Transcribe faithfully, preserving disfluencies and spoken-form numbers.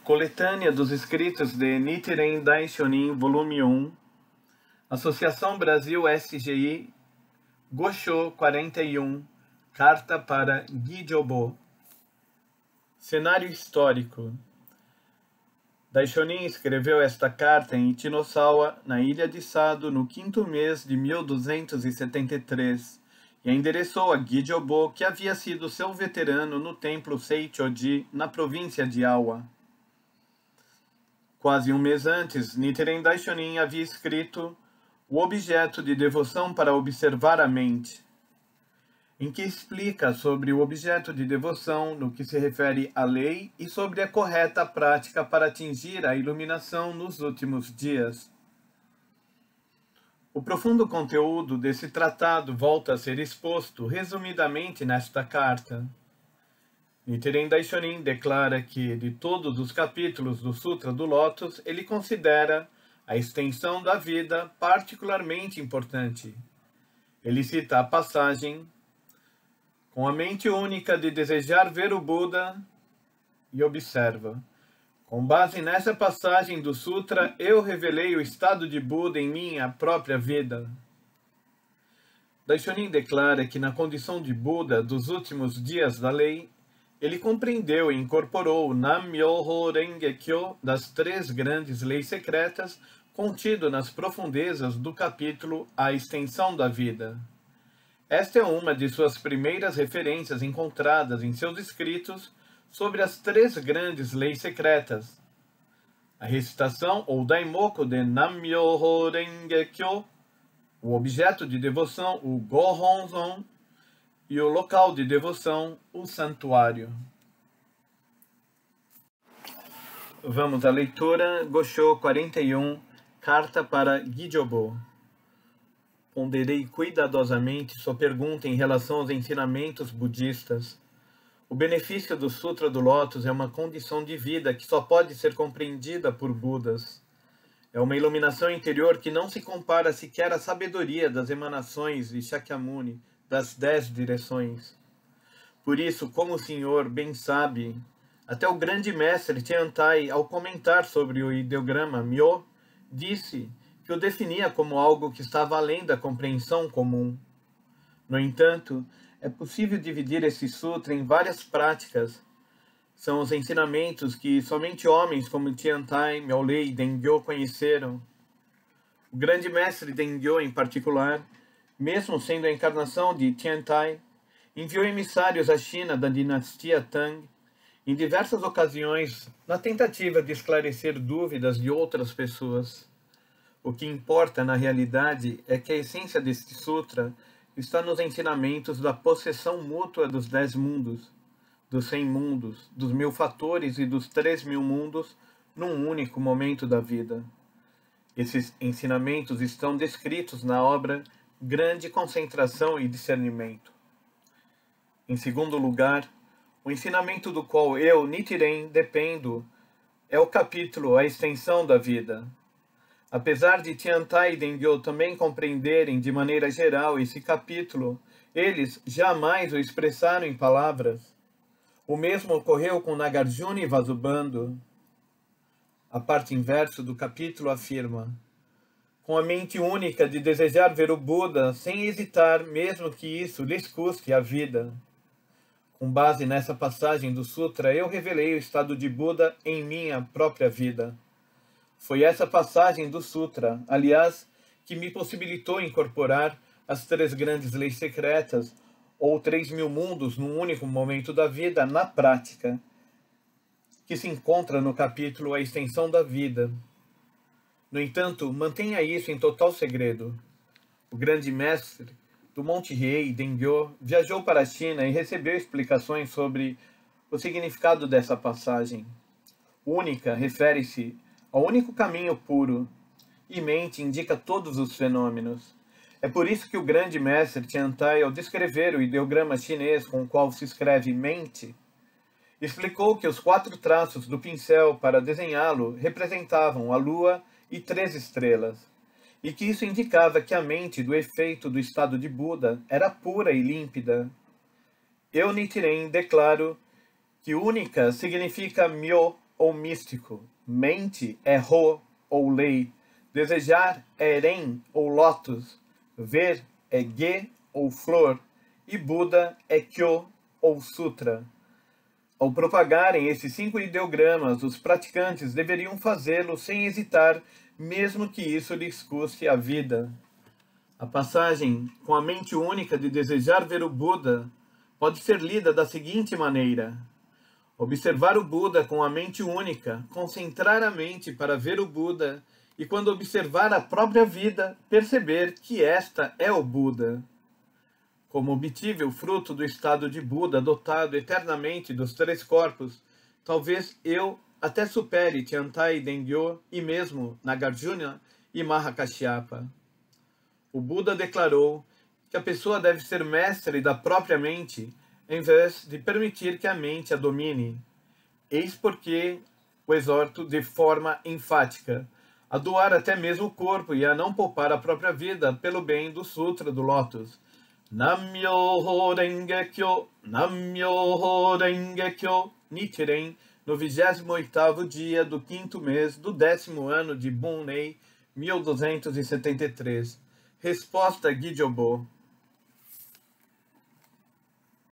Coletânea dos escritos de Nichiren Daishonin, volume um, Associação Brasil S G I, Gosho quarenta e um, Carta para Gijobo. Cenário histórico. Daishonin escreveu esta carta em Ichinosawa, na ilha de Sado, no quinto mês de mil duzentos e setenta e três, e a endereçou a Gijobo, que havia sido seu veterano no templo Seichoji, na província de Awa. Quase um mês antes, Nichiren Daishonin havia escrito o objeto de devoção para observar a mente, em que explica sobre o objeto de devoção no que se refere à lei e sobre a correta prática para atingir a iluminação nos últimos dias. O profundo conteúdo desse tratado volta a ser exposto resumidamente nesta carta. Nichiren Daishonin declara que, de todos os capítulos do Sutra do Lótus, ele considera a extensão da vida particularmente importante. Ele cita a passagem: com a mente única de desejar ver o Buda, e observa: com base nessa passagem do Sutra, eu revelei o estado de Buda em minha própria vida. Daishonin declara que, na condição de Buda dos últimos dias da lei, ele compreendeu e incorporou o Nam-myoho Renge-kyo das três grandes leis secretas contido nas profundezas do capítulo A Extensão da Vida. Esta é uma de suas primeiras referências encontradas em seus escritos sobre as três grandes leis secretas. A recitação ou daimoku de Nam-myoho Renge-kyo, o objeto de devoção, o Gohonzon, e o local de devoção, o santuário. Vamos à leitura. Gosho quarenta e um, Carta para Gijobo. Ponderei cuidadosamente sua pergunta em relação aos ensinamentos budistas. O benefício do Sutra do Lótus é uma condição de vida que só pode ser compreendida por Budas. É uma iluminação interior que não se compara sequer à sabedoria das emanações de Shakyamuni, das dez direções. Por isso, como o senhor bem sabe, até o grande mestre Tiantai, ao comentar sobre o ideograma Myo, disse que o definia como algo que estava além da compreensão comum. No entanto, é possível dividir esse sutra em várias práticas. São os ensinamentos que somente homens como Tiantai, Miaolei e Dengyo conheceram. O grande mestre Dengyo, em particular, mesmo sendo a encarnação de Tiantai, enviou emissários à China da dinastia Tang em diversas ocasiões na tentativa de esclarecer dúvidas de outras pessoas. O que importa na realidade é que a essência deste sutra está nos ensinamentos da possessão mútua dos dez mundos, dos cem mundos, dos mil fatores e dos três mil mundos num único momento da vida. Esses ensinamentos estão descritos na obra Grande Concentração e Discernimento. Em segundo lugar, o ensinamento do qual eu, Nichiren, dependo é o capítulo A Extensão da Vida. Apesar de Tiantai e Dengyo também compreenderem de maneira geral esse capítulo, eles jamais o expressaram em palavras. O mesmo ocorreu com Nagarjuna e Vasubandhu. A parte inversa do capítulo afirma: com a mente única de desejar ver o Buda sem hesitar, mesmo que isso lhes custe a vida. Com base nessa passagem do Sutra, eu revelei o estado de Buda em minha própria vida. Foi essa passagem do Sutra, aliás, que me possibilitou incorporar as três grandes leis secretas, ou três mil mundos num único momento da vida, na prática, que se encontra no capítulo A Extensão da Vida. No entanto, mantenha isso em total segredo. O grande mestre do Monte Riei, Dengyo, viajou para a China e recebeu explicações sobre o significado dessa passagem. Única refere-se ao único caminho puro, e mente indica todos os fenômenos. É por isso que o grande mestre Tiantai, ao descrever o ideograma chinês com o qual se escreve mente, explicou que os quatro traços do pincel para desenhá-lo representavam a lua e três estrelas, e que isso indicava que a mente do efeito do estado de Buda era pura e límpida. Eu, Nichiren, declaro que única significa Myo, ou místico. Mente é Ho ou lei. Desejar é Ren ou lótus. Ver é Ge ou flor. E Buda é Kyo ou sutra. Ao propagarem esses cinco ideogramas, os praticantes deveriam fazê-lo sem hesitar, mesmo que isso lhes custe a vida. A passagem com a mente única de desejar ver o Buda pode ser lida da seguinte maneira: observar o Buda com a mente única, concentrar a mente para ver o Buda, e quando observar a própria vida, perceber que esta é o Buda. Como obtive o fruto do estado de Buda dotado eternamente dos três corpos, talvez eu até supere Tiantai Dengyo e mesmo Nagarjuna e Mahakashyapa. O Buda declarou que a pessoa deve ser mestre da própria mente, em vez de permitir que a mente a domine. Eis porque o exorto de forma enfática a doar até mesmo o corpo e a não poupar a própria vida pelo bem do Sutra do Lótus. Nam-myoho Renge-kyo, Nam-myoho Renge-kyo, Nichiren, no vigésimo oitavo dia do quinto mês do décimo ano de Bunnei, mil duzentos e setenta e três. Resposta Gyjobo.